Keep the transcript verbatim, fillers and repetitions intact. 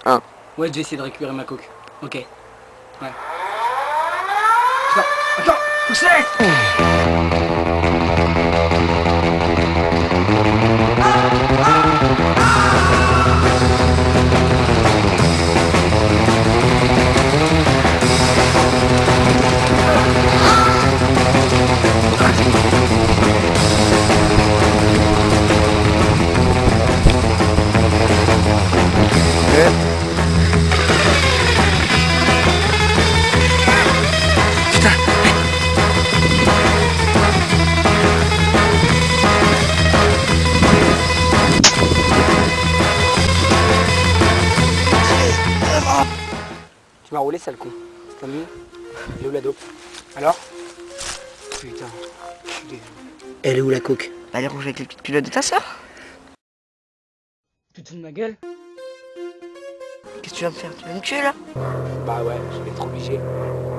un. Ouais, j'ai essayé de récupérer ma coque. Ok. Ouais. Attends, attends, faut que je laisse. Tu m'as roulé, sale con. T'as mis. Elle est où la dope? Alors? Putain, je suis désolé. Elle est où la coque? Elle est rouge avec les petites culottes de ta soeur. Tu te fous de ma gueule? Qu'est-ce que tu vas me faire? Tu vas me tuer là? Bah ouais, je vais être obligé.